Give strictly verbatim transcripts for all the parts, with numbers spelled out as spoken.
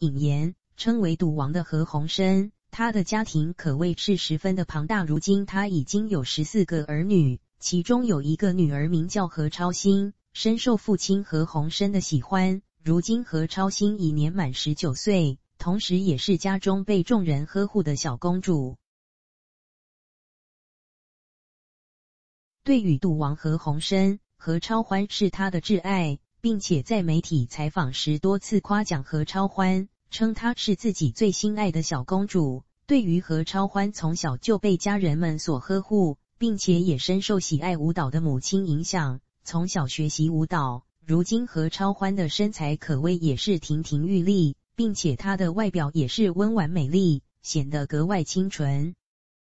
引言，称为赌王的何鸿燊，他的家庭可谓是十分的庞大，如今他已经有十四个儿女，其中有一个女儿名叫何超欣，深受父亲何鸿燊的喜欢。如今何超欣已年满十九岁，同时也是家中被众人呵护的小公主。对于赌王何鸿燊，何超欢是他的挚爱，并且在媒体采访时多次夸奖何超欢，称她是自己最心爱的小公主。对于何超欢从小就被家人们所呵护，并且也深受喜爱舞蹈的母亲影响，从小学习舞蹈。如今何超欢的身材可谓也是亭亭玉立，并且她的外表也是温婉美丽，显得格外清纯。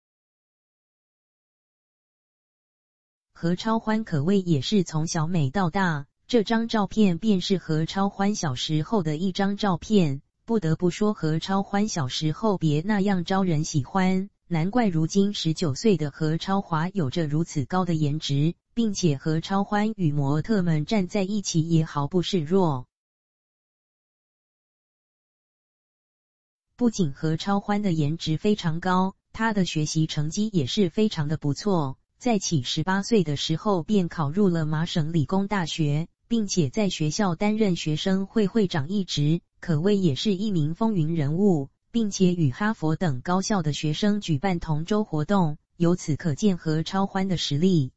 何超欢可谓也是从小美到大，这张照片便是何超欢小时候的一张照片。不得不说何超欢小时候别那样招人喜欢，难怪如今十九岁的何超华有着如此高的颜值，并且何超欢与模特们站在一起也毫不示弱。不仅何超欢的颜值非常高，她的学习成绩也是非常的不错，在其十八岁的时候便考入了麻省理工大学，并且在学校担任学生会会长一职，可谓也是一名风云人物，并且与哈佛等高校的学生举办同舟活动，由此可见何超欢的实力。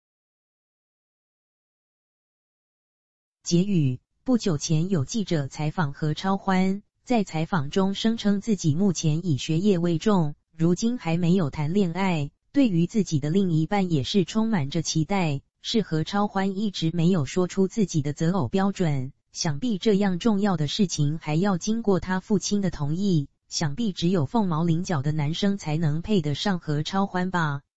结语：不久前有记者采访何超欢，在采访中声称自己目前以学业为重，如今还没有谈恋爱，对于自己的另一半也是充满着期待。是何超欢一直没有说出自己的择偶标准，想必这样重要的事情还要经过他父亲的同意，想必只有凤毛麟角的男生才能配得上何超欢吧。